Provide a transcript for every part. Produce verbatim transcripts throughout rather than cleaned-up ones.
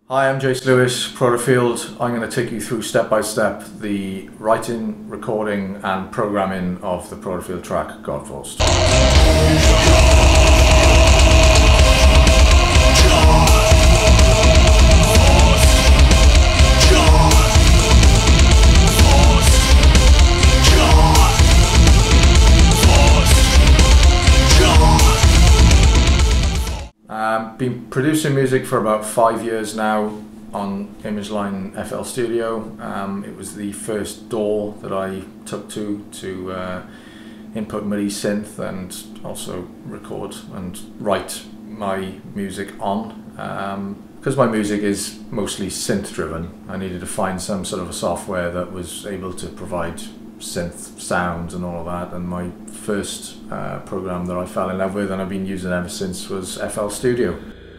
Hi, I'm Jace Lewis, Protofield. I'm going to take you through step by step the writing, recording and programming of the Protofield track Godforced. Um, been producing music for about five years now on Imageline F L Studio. Um, it was the first D A W that I took to to uh, input MIDI synth and also record and write my music on. Um, because my music is mostly synth driven, I needed to find some sort of a software that was able to provide synth sounds and all of that, and my first uh, program that I fell in love with and I've been using ever since was F L Studio.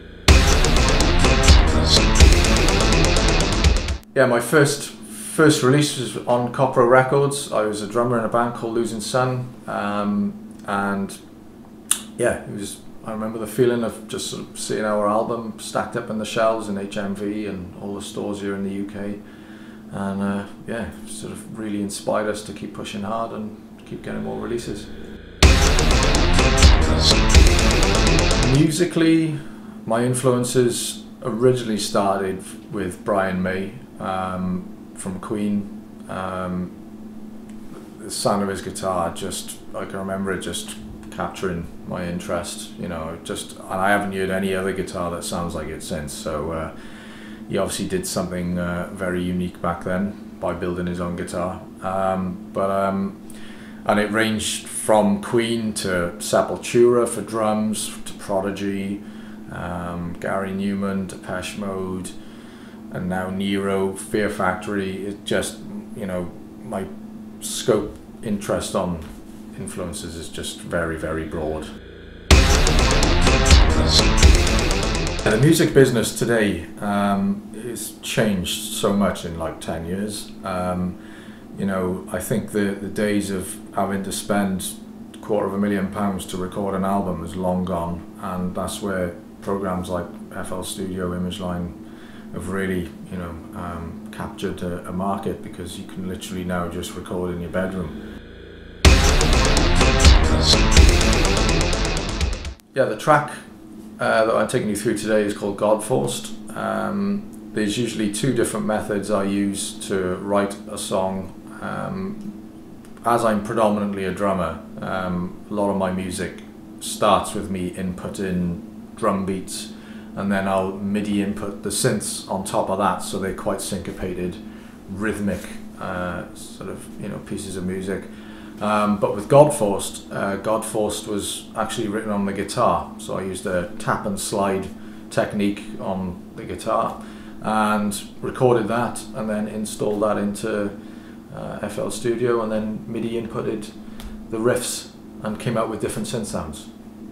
Yeah, my first first release was on Copro Records. I was a drummer in a band called Losing Sun, um, and yeah, it was. I remember the feeling of just sort of seeing our album stacked up in the shelves in H M V and all the stores here in the U K. And uh, yeah, sort of really inspired us to keep pushing hard and keep getting more releases. Musically, my influences originally started with Brian May um, from Queen. Um, the sound of his guitar, just I can remember it just capturing my interest. You know, just and I haven't heard any other guitar that sounds like it since. So. Uh, He obviously did something uh, very unique back then by building his own guitar, um, but um, and it ranged from Queen to Sepultura for drums, to Prodigy, um, Gary Newman, Depeche Mode, and now Nero, Fear Factory. It just, you know, my scope interest on influences is just very, very broad. The music business today um, has changed so much in like ten years. Um, you know, I think the, the days of having to spend a quarter of a million pounds to record an album is long gone, and that's where programs like F L Studio, Imageline have really, you know, um, captured a, a market, because you can literally now just record in your bedroom. Yeah, the track Uh, that I'm taking you through today is called Godforced. Um, there's usually two different methods I use to write a song. Um, as I'm predominantly a drummer, um, a lot of my music starts with me inputting drum beats, and then I'll MIDI input the synths on top of that, so they're quite syncopated, rhythmic uh, sort of, you know, pieces of music. Um, but with Godforced, uh, Godforced was actually written on the guitar, so I used a tap and slide technique on the guitar and recorded that, and then installed that into uh, F L Studio, and then MIDI inputted the riffs and came out with different synth sounds.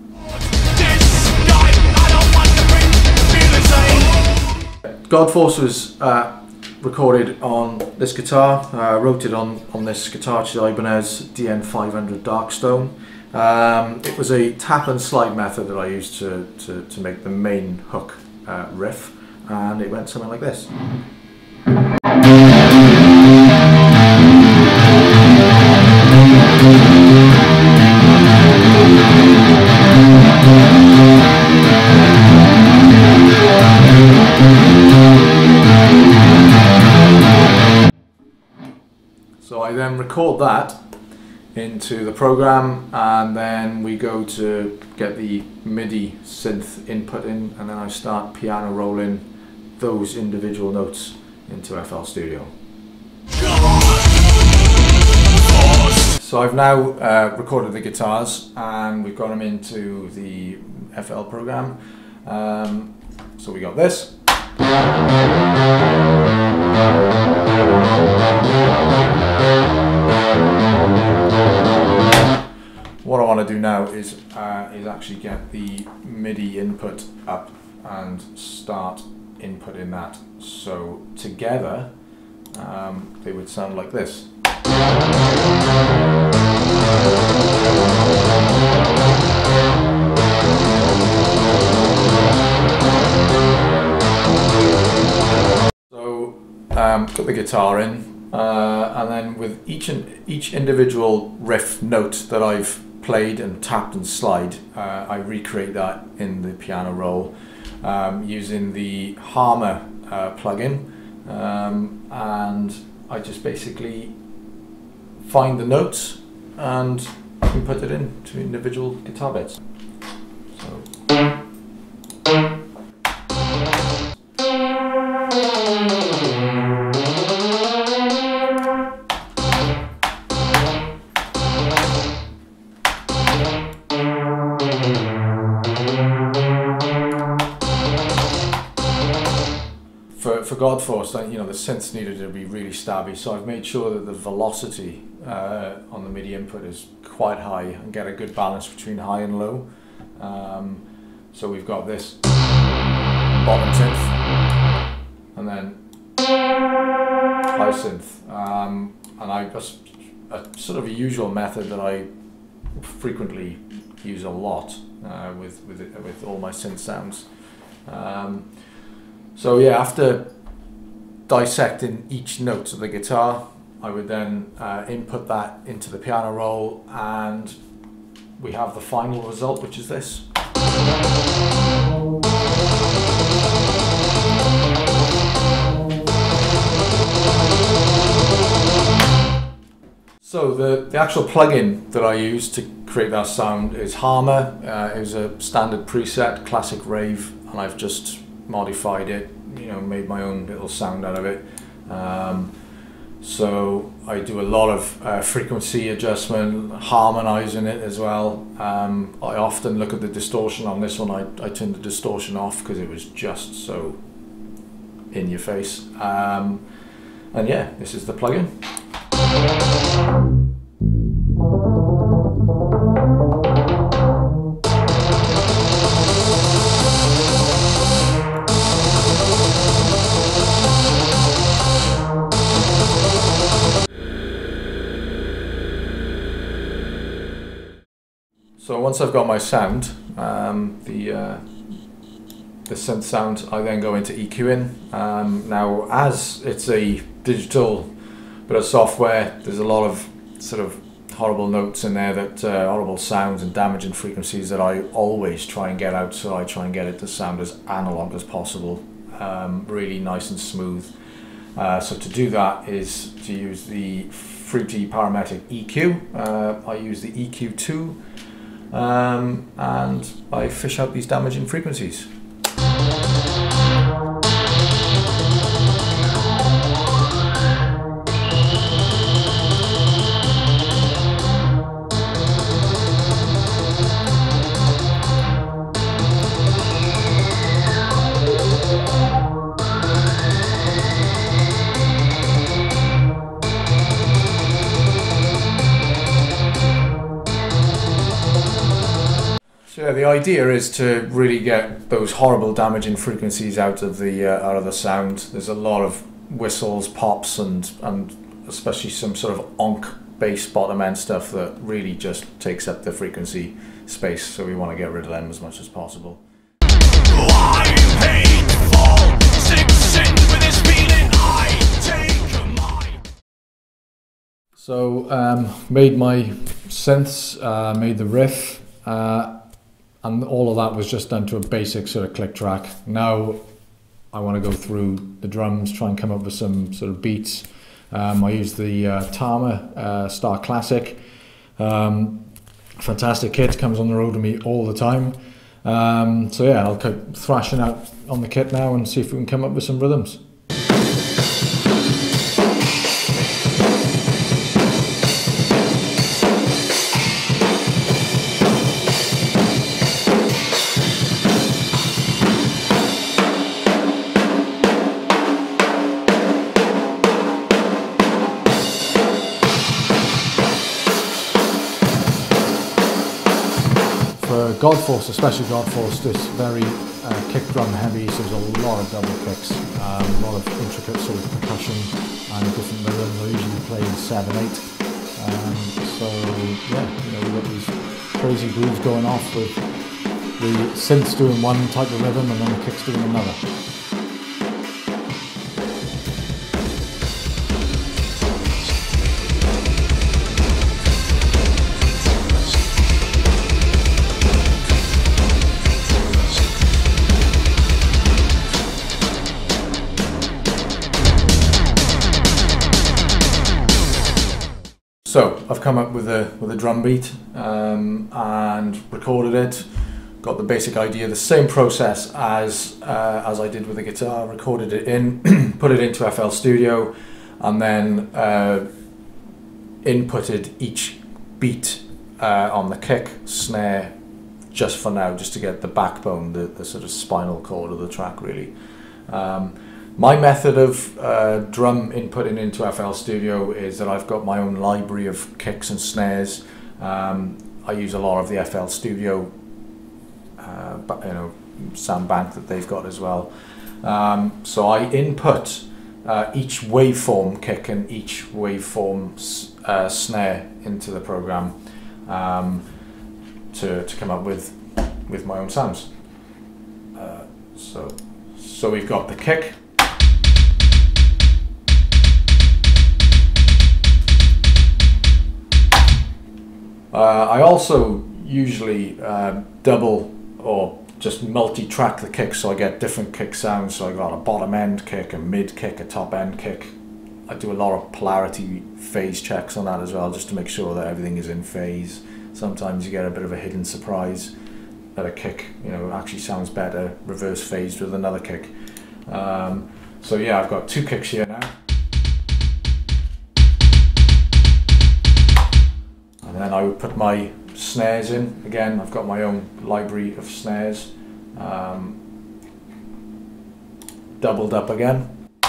Godforced was uh, recorded on this guitar. I uh, wrote it on, on this guitar, which is Ibanez D N five hundred Darkstone. Um, it was a tap and slide method that I used to, to, to make the main hook uh, riff, and it went something like this. So I then record that into the program, and then we go to get the MIDI synth input in, and then I start piano rolling those individual notes into F L Studio. So I've now uh, recorded the guitars, and we've got them into the F L program. Um, so we got this. What I want to do now is uh, is actually get the MIDI input up and start inputting that. So together um, they would sound like this. um, put the guitar in, uh, and then with each in, each individual riff note that I've played and tapped and slide, uh, I recreate that in the piano roll um, using the Harmor uh, plugin, um, and I just basically find the notes and I can put it into individual guitar bits. So. For, for God Force, you know, the synths needed to be really stabby, so I've made sure that the velocity uh, on the MIDI input is quite high and get a good balance between high and low. Um, so we've got this bottom synth and then high synth, um, and I that's a sort of a usual method that I frequently use a lot uh, with with it, with all my synth sounds. Um, So yeah, after dissecting each note of the guitar, I would then uh, input that into the piano roll, and we have the final result, which is this. So the, the actual plugin that I use to create that sound is Harmor. Uh, it was a standard preset, classic rave, and I've just modified it, you know, made my own little sound out of it. Um, so I do a lot of uh, frequency adjustment, harmonizing it as well. Um, I often look at the distortion on this one. I, I turned the distortion off because it was just so in your face. Um, and yeah, this is the plugin. So once I've got my sound, um, the uh, the synth sound, I then go into EQing. Um, now, as it's a digital bit of software, there's a lot of sort of horrible notes in there, that uh, horrible sounds and damaging frequencies that I always try and get out. So I try and get it to sound as analog as possible, um, really nice and smooth. Uh, so to do that is to use the Fruity Parametric E Q. Uh, I use the E Q two. Um, and I fish out these damaging frequencies. So yeah, the idea is to really get those horrible damaging frequencies out of the uh, out of the sound. There's a lot of whistles, pops, and and especially some sort of onk bass bottom end stuff that really just takes up the frequency space. So we want to get rid of them as much as possible. So um, made my synths, uh, made the riff. Uh, And all of that was just done to a basic sort of click track. Now I want to go through the drums, try and come up with some sort of beats. Um, I use the uh, Tama uh, Star Classic. Um, fantastic kit, comes on the road with me all the time. Um, so yeah, I'll keep thrashing out on the kit now and see if we can come up with some rhythms. For God Force, especially God Force, it's very uh, kick drum heavy, so there's a lot of double kicks, um, a lot of intricate sort of percussion and different rhythms. I usually play in seven eight. Um, so yeah, you know, we've got these crazy grooves going off with the synths doing one type of rhythm and then the kicks doing another. So I've come up with a with a drum beat um, and recorded it. Got the basic idea, the same process as uh, as I did with the guitar. Recorded it in, put it into F L Studio, and then uh, inputted each beat uh, on the kick, snare, just for now, just to get the backbone, the, the sort of spinal cord of the track, really. Um, my method of uh, drum inputting into F L Studio is that I've got my own library of kicks and snares. Um, I use a lot of the F L Studio uh, you know, sound bank that they've got as well. Um, so I input uh, each waveform kick and each waveform uh, snare into the program um, to, to come up with with my own sounds. Uh, so so we've got the kick. Uh, I also usually uh, double or just multi-track the kick, so I get different kick sounds. So I got a bottom end kick, a mid kick, a top end kick. I do a lot of polarity phase checks on that as well, just to make sure that everything is in phase. Sometimes you get a bit of a hidden surprise that a kick, you know, actually sounds better reverse phased with another kick. Um, so yeah, I've got two kicks here now. And then I would put my snares in. Again, I've got my own library of snares. Um, doubled up again.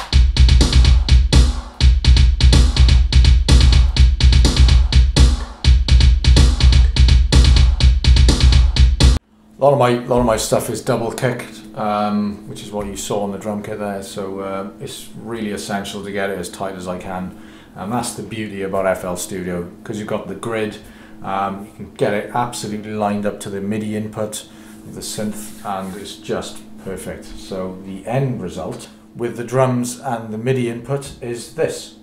A lot of my, lot of my stuff is double kicked, um, which is what you saw on the drum kit there. So uh, it's really essential to get it as tight as I can. And that's the beauty about F L Studio, because you've got the grid, um, you can get it absolutely lined up to the MIDI input of the synth, and it's just perfect. So the end result with the drums and the MIDI input is this.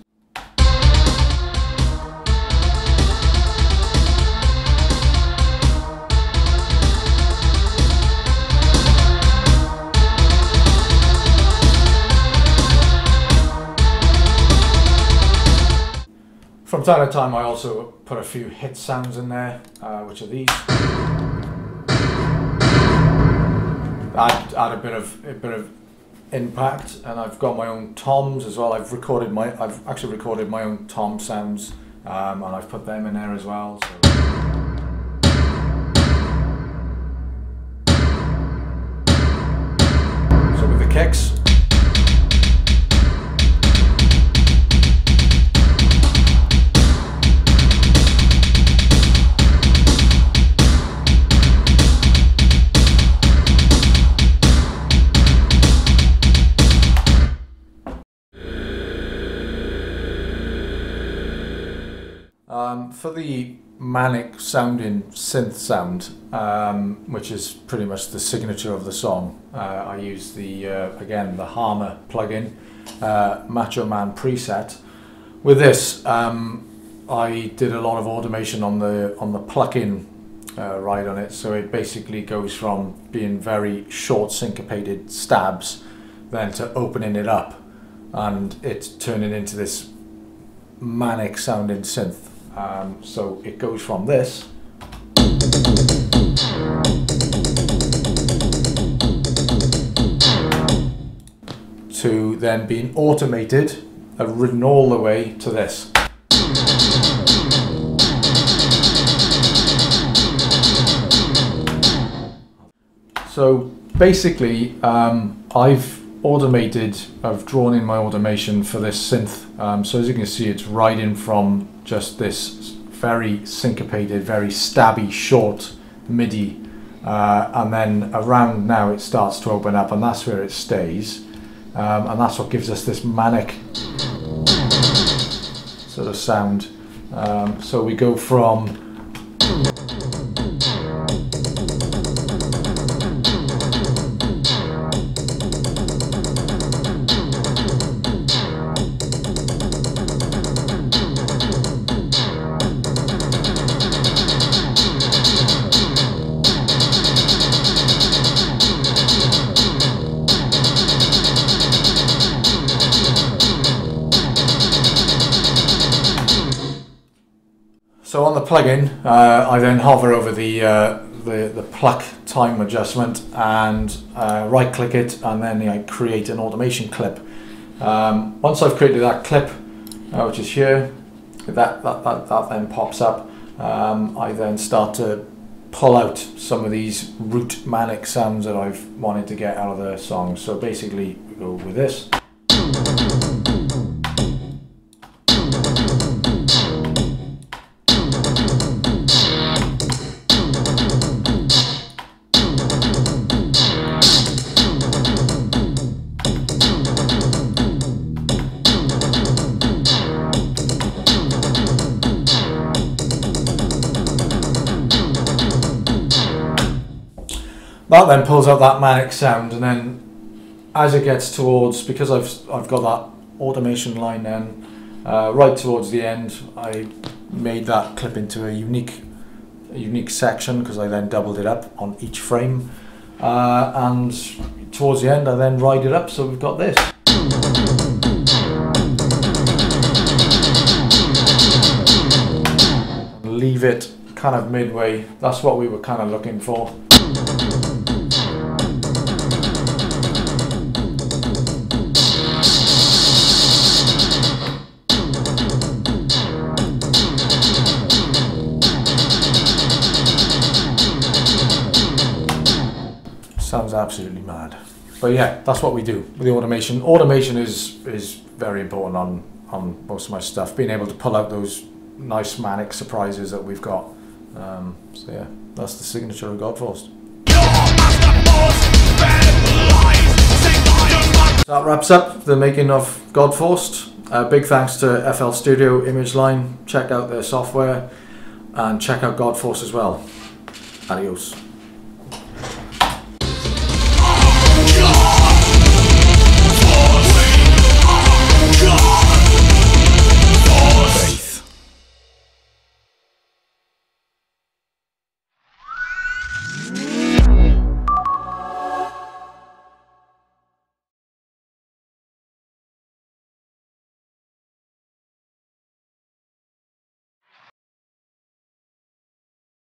From time to time I also put a few hit sounds in there, uh, which are these. Add, add a bit of a bit of impact, and I've got my own toms as well. I've recorded my I've actually recorded my own tom sounds, um, and I've put them in there as well. So. So with the kicks. Um, for the manic sounding synth sound, um, which is pretty much the signature of the song, uh, I use the, uh, again, the Harmer plugin, uh, Macho Man preset. With this, um, I did a lot of automation on the, on the pluck-in uh, ride on it, so it basically goes from being very short syncopated stabs then to opening it up, and it's turning into this manic sounding synth. Um, so it goes from this to then being automated and ridden all the way to this. So basically um, I've automated, I've drawn in my automation for this synth. Um, so as you can see, it's riding from just this very syncopated, very stabby, short MIDI, uh, and then around now it starts to open up, and that's where it stays, um, and that's what gives us this manic sort of sound. Um, so we go from So on the plugin, uh, I then hover over the, uh, the the pluck time adjustment and uh, right click it, and then I create an automation clip. Um, once I've created that clip, uh, which is here, that, that, that, that then pops up. Um, I then start to pull out some of these root manic sounds that I've wanted to get out of the song. So basically we go with this. That then pulls out that manic sound, and then as it gets towards, because I've I've got that automation line then, uh, right towards the end, I made that clip into a unique a unique section because I then doubled it up on each frame, uh, and towards the end I then ride it up, so we've got this. Leave it kind of midway. That's what we were kind of looking for. Sounds absolutely mad, but yeah, that's what we do with the automation. Automation is is very important on on most of my stuff. Being able to pull out those nice manic surprises that we've got. Um, so yeah, that's the signature of Godforced. So that wraps up the making of Godforced. Uh, big thanks to F L Studio Image Line. Check out their software and check out Godforced as well. Adios.